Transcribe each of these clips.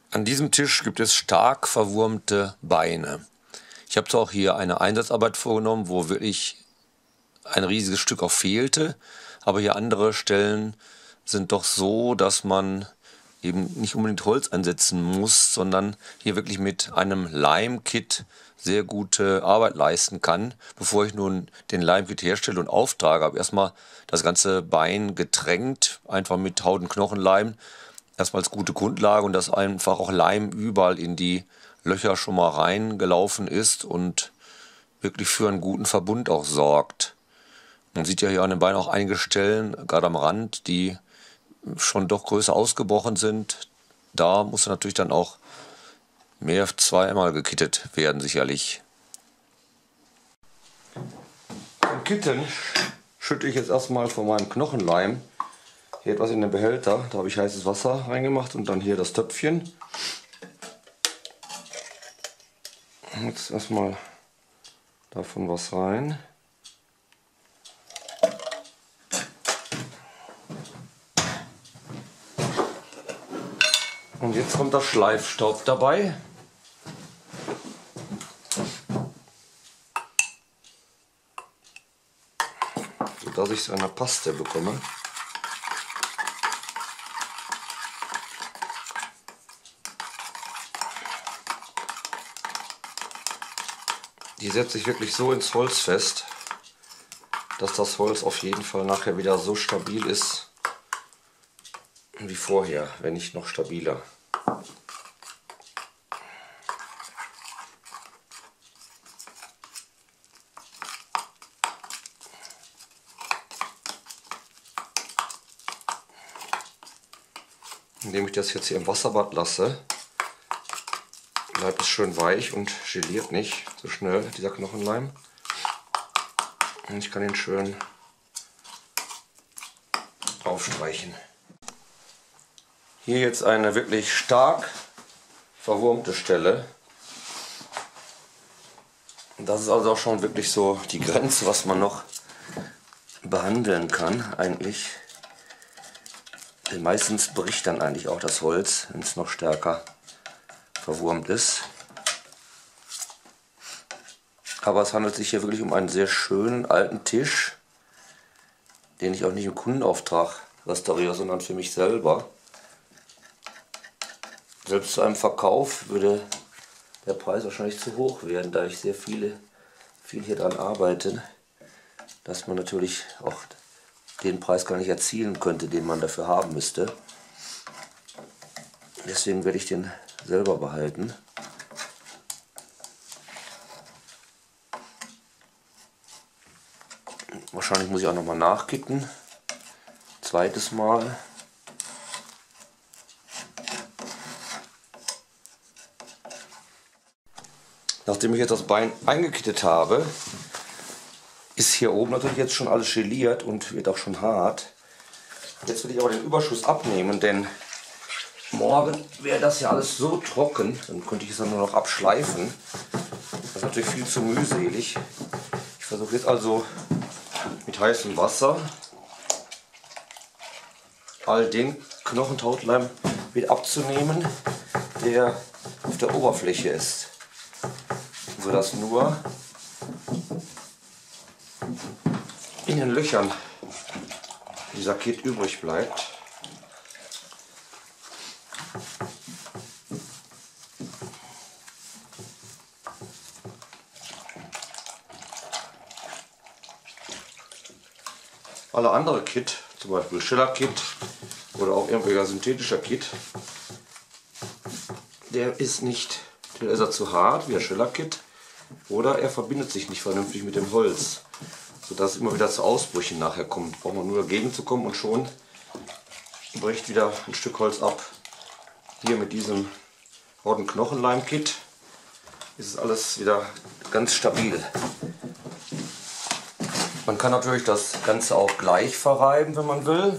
An diesem Tisch gibt es stark verwurmte Beine. Ich habe zwar auch hier eine Einsatzarbeit vorgenommen, wo wirklich ein riesiges Stück auch fehlte, aber hier andere Stellen sind doch so, dass man eben nicht unbedingt Holz einsetzen muss, sondern hier wirklich mit einem Leimkit sehr gute Arbeit leisten kann. Bevor ich nun den Leimkit herstelle und auftrage, habe ich erstmal das ganze Bein getränkt, einfach mit Haut- und Knochenleim. Erstmal als gute Grundlage und dass einfach auch Leim überall in die Löcher schon mal reingelaufen ist und wirklich für einen guten Verbund auch sorgt. Man sieht ja hier an den Beinen auch einige Stellen, gerade am Rand, die schon doch größer ausgebrochen sind. Da muss natürlich dann auch zweimal gekittet werden, sicherlich. Zum Kitten schütte ich jetzt erstmal von meinem Knochenleim hier etwas in den Behälter. Da habe ich heißes Wasser reingemacht und dann hier das Töpfchen. Jetzt erstmal davon was rein. Und jetzt kommt der Schleifstaub dabei. Sodass ich so eine Paste bekomme. Die setze ich wirklich so ins Holz fest, dass das Holz auf jeden Fall nachher wieder so stabil ist wie vorher, wenn nicht noch stabiler. Indem ich das jetzt hier im Wasserbad lasse, bleibt es schön weich und geliert nicht so schnell, dieser Knochenleim. Und ich kann ihn schön aufstreichen. Hier jetzt eine wirklich stark verwurmte Stelle. Das ist also auch schon wirklich so die Grenze, was man noch behandeln kann eigentlich. Denn meistens bricht dann eigentlich auch das Holz, wenn es noch stärker verwurmt ist. Aber es handelt sich hier wirklich um einen sehr schönen alten Tisch, den ich auch nicht im Kundenauftrag restauriere, sondern für mich selber. Selbst zu einem Verkauf würde der Preis wahrscheinlich zu hoch werden, da ich sehr viel hier dran arbeite, dass man natürlich auch den Preis gar nicht erzielen könnte, den man dafür haben müsste. Deswegen werde ich den selber behalten. Wahrscheinlich muss ich auch nochmal nachkitten. Zweites Mal. Nachdem ich jetzt das Bein eingekittet habe, ist hier oben natürlich jetzt schon alles geliert und wird auch schon hart. Jetzt will ich aber den Überschuss abnehmen, denn morgen wäre das ja alles so trocken, dann könnte ich es dann nur noch abschleifen. Das ist natürlich viel zu mühselig. Ich versuche jetzt also mit heißem Wasser all den Knochentautleim wieder abzunehmen, der auf der Oberfläche ist, sodass nur in den Löchern dieser Kit übrig bleibt. Alle andere Kit, zum Beispiel Shellac-Kit oder auch irgendwelcher synthetischer Kit, der ist er zu hart wie der Shellac-Kit oder er verbindet sich nicht vernünftig mit dem Holz, sodass es immer wieder zu Ausbrüchen nachher kommt. Braucht man nur dagegen zu kommen und schon bricht wieder ein Stück Holz ab. Hier mit diesem Haut- und Knochenleim-Kit ist es alles wieder ganz stabil. Man kann natürlich das Ganze auch gleich verreiben, wenn man will,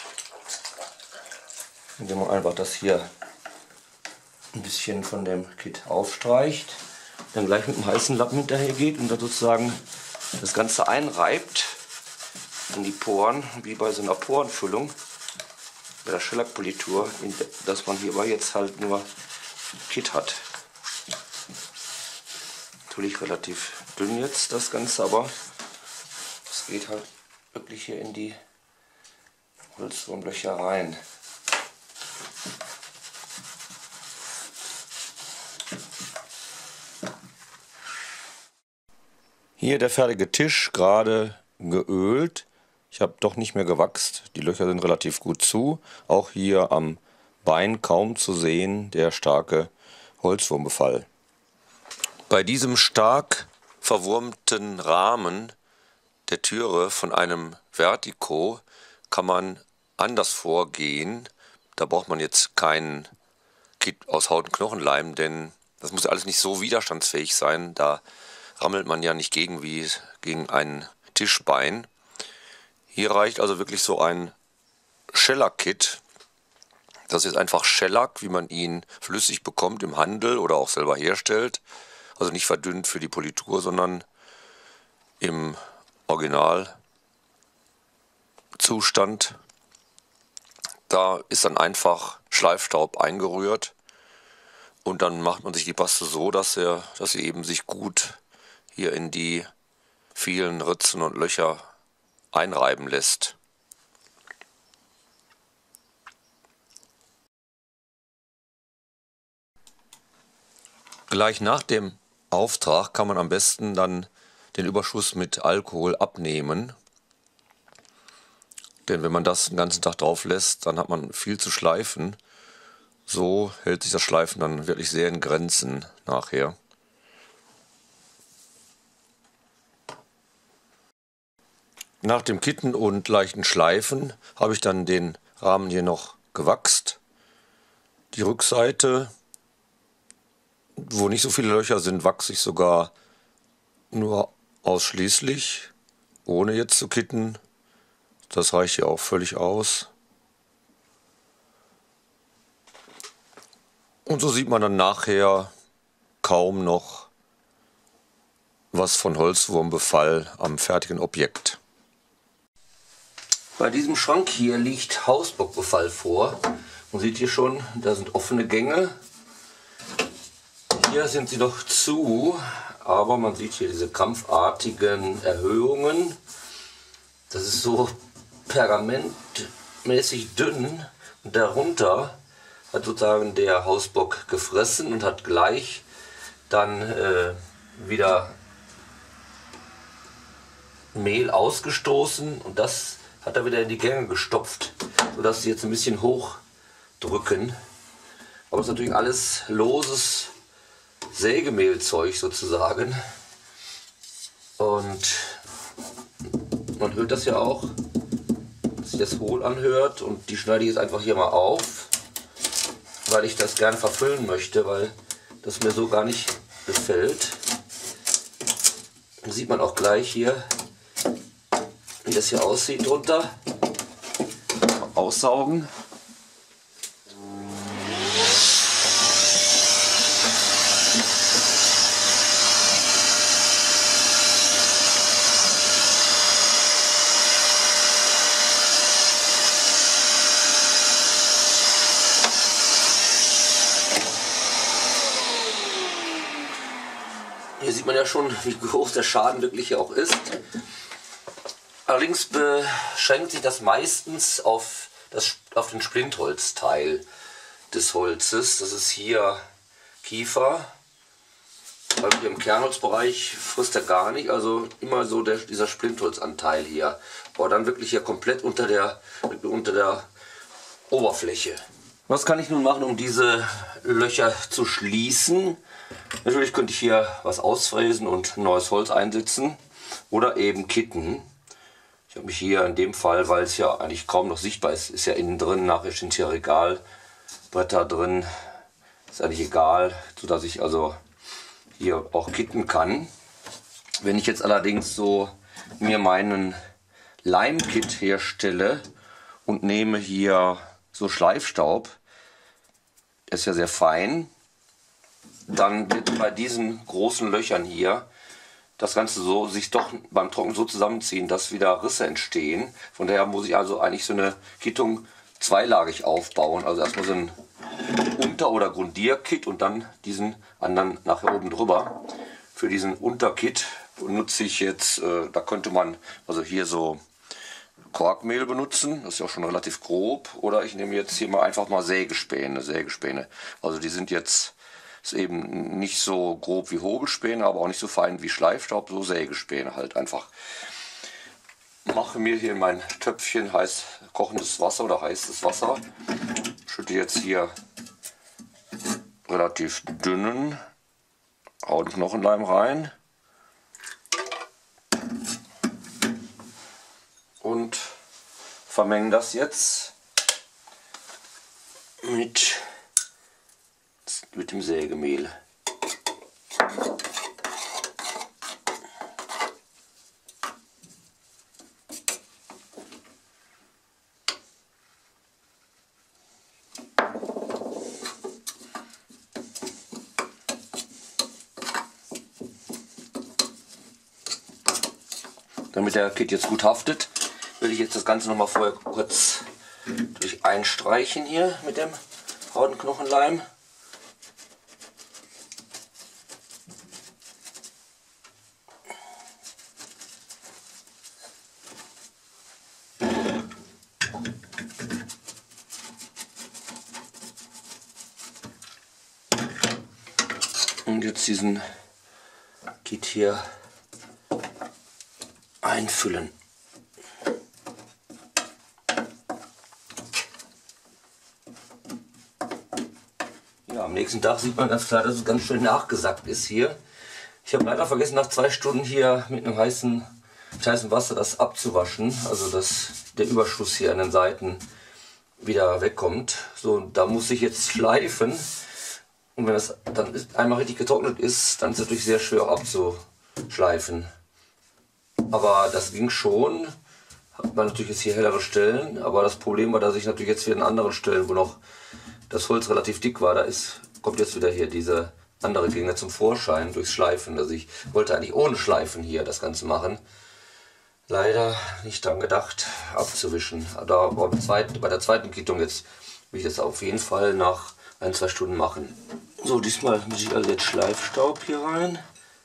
indem man einfach das hier ein bisschen von dem Kit aufstreicht, dann gleich mit einem heißen Lappen hinterher geht und dann sozusagen das Ganze einreibt in die Poren, wie bei so einer Porenfüllung bei der Shellac-Politur, dass man hierbei jetzt halt nur Kit hat. Natürlich relativ dünn jetzt das Ganze, aber es geht halt wirklich hier in die Holzwurmlöcher rein. Hier der fertige Tisch, gerade geölt. Ich habe doch nicht mehr gewachst. Die Löcher sind relativ gut zu. Auch hier am Bein kaum zu sehen der starke Holzwurmbefall. Bei diesem stark verwurmten Rahmen der Türe von einem Vertico kann man anders vorgehen. Da braucht man jetzt kein Kit aus Haut und Knochenleim, denn das muss ja alles nicht so widerstandsfähig sein. Da rammelt man ja nicht gegen wie gegen ein Tischbein. Hier reicht also wirklich so ein Shellac-Kit. Das ist einfach Shellac, wie man ihn flüssig bekommt im Handel oder auch selber herstellt. Also nicht verdünnt für die Politur, sondern im Originalzustand. Da ist dann einfach Schleifstaub eingerührt und dann macht man sich die Paste so, dass sie eben sich gut hier in die vielen Ritzen und Löcher einreiben lässt. Gleich nach dem Auftrag kann man am besten dann den Überschuss mit Alkohol abnehmen. Denn wenn man das den ganzen Tag drauf lässt, dann hat man viel zu schleifen. So hält sich das Schleifen dann wirklich sehr in Grenzen nachher. Nach dem Kitten und leichten Schleifen habe ich dann den Rahmen hier noch gewachst. Die Rückseite, wo nicht so viele Löcher sind, wachse ich sogar nur ausschließlich, ohne jetzt zu kitten. Das reicht hier auch völlig aus. Und so sieht man dann nachher kaum noch was von Holzwurmbefall am fertigen Objekt. Bei diesem Schrank hier liegt Hausbockbefall vor. Man sieht hier schon, da sind offene Gänge. Hier sind sie noch zu, aber man sieht hier diese krampfartigen Erhöhungen. Das ist so pergamentmäßig dünn und darunter hat sozusagen der Hausbock gefressen und hat gleich dann wieder Mehl ausgestoßen und das hat er wieder in die Gänge gestopft, sodass sie jetzt ein bisschen hochdrücken. Aber es ist natürlich alles loses Sägemehlzeug sozusagen. Und man hört das ja auch, dass sich das hohl anhört. Und die schneide ich jetzt einfach hier mal auf, weil ich das gerne verfüllen möchte, weil das mir so gar nicht gefällt. Dann sieht man auch gleich hier, wie das hier aussieht drunter. Aussaugen. Hier sieht man ja schon, wie groß der Schaden wirklich hier auch ist. Allerdings beschränkt sich das meistens auf den Splintholzteil des Holzes. Das ist hier Kiefer. Also hier im Kernholzbereich frisst er gar nicht, also immer so dieser Splintholzanteil hier. Aber dann wirklich hier komplett unter der Oberfläche. Was kann ich nun machen, um diese Löcher zu schließen? Natürlich könnte ich hier was ausfräsen und neues Holz einsetzen oder eben kitten. Ich habe mich hier in dem Fall, weil es ja eigentlich kaum noch sichtbar ist, ist ja innen drin, nachher sind hier Regalbretter drin, ist eigentlich egal, sodass ich also hier auch kitten kann. Wenn ich jetzt allerdings so mir meinen Leimkit herstelle und nehme hier so Schleifstaub, der ist ja sehr fein, dann wird bei diesen großen Löchern hier das Ganze so sich doch beim Trocknen so zusammenziehen, dass wieder Risse entstehen. Von daher muss ich also eigentlich so eine Kittung zweilagig aufbauen. Also erstmal so einen Unter- oder Grundierkit und dann diesen anderen nachher oben drüber. Für diesen Unterkit benutze ich jetzt, da könnte man also hier so Korkmehl benutzen, das ist ja auch schon relativ grob, oder ich nehme jetzt hier mal einfach mal Sägespäne. Also die sind jetzt, ist eben nicht so grob wie Hobelspäne, aber auch nicht so fein wie Schleifstaub, so Sägespäne halt einfach. Mache mir hier in mein Töpfchen kochendes Wasser oder heißes Wasser, schütte jetzt hier relativ dünnen Haut- und Knochenleim rein und vermengen das jetzt mit dem Sägemehl. Damit der Kit jetzt gut haftet, will ich jetzt das Ganze noch mal vorher kurz durch einstreichen hier mit dem Haut- und Knochenleim. Und jetzt diesen Kit hier einfüllen. Ja, am nächsten Tag sieht man ganz klar, dass es ganz schön nachgesackt ist hier. Ich habe leider vergessen, nach 2 Stunden hier mit einem heißen Wasser das abzuwaschen, also dass der Überschuss hier an den Seiten wieder wegkommt. So, da muss ich jetzt schleifen. Und wenn das dann einmal richtig getrocknet ist, dann ist es natürlich sehr schwer auch abzuschleifen. Aber das ging schon. Hat man natürlich jetzt hier hellere Stellen, aber das Problem war, dass ich natürlich jetzt wieder an anderen Stellen, wo noch das Holz relativ dick war, kommt jetzt wieder hier diese andere Gegend zum Vorschein durchs Schleifen. Also ich wollte eigentlich ohne Schleifen hier das Ganze machen. Leider nicht dran gedacht, abzuwischen. Aber bei der zweiten Quittung jetzt will ich das auf jeden Fall nach 1-2 Stunden machen. So, diesmal muss ich also jetzt Schleifstaub hier rein.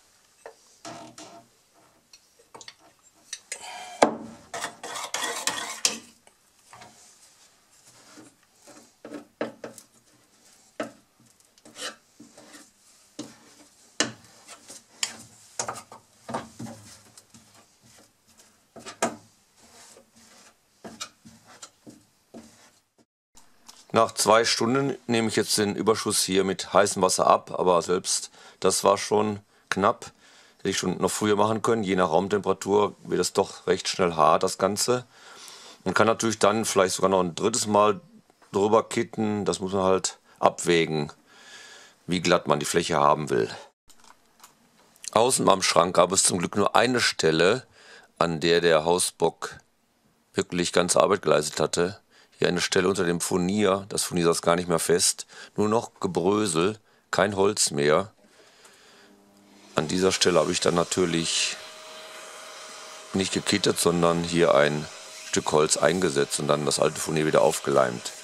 Nach 2 Stunden nehme ich jetzt den Überschuss hier mit heißem Wasser ab, aber selbst das war schon knapp. Hätte ich schon noch früher machen können, je nach Raumtemperatur wird es doch recht schnell hart, das Ganze. Man kann natürlich dann vielleicht sogar noch ein drittes Mal drüber kitten, das muss man halt abwägen, wie glatt man die Fläche haben will. Außen am Schrank gab es zum Glück nur eine Stelle, an der der Hausbock wirklich ganze Arbeit geleistet hatte. Hier eine Stelle unter dem Furnier, das Furnier saß gar nicht mehr fest, nur noch Gebrösel, kein Holz mehr. An dieser Stelle habe ich dann natürlich nicht gekittet, sondern hier ein Stück Holz eingesetzt und dann das alte Furnier wieder aufgeleimt.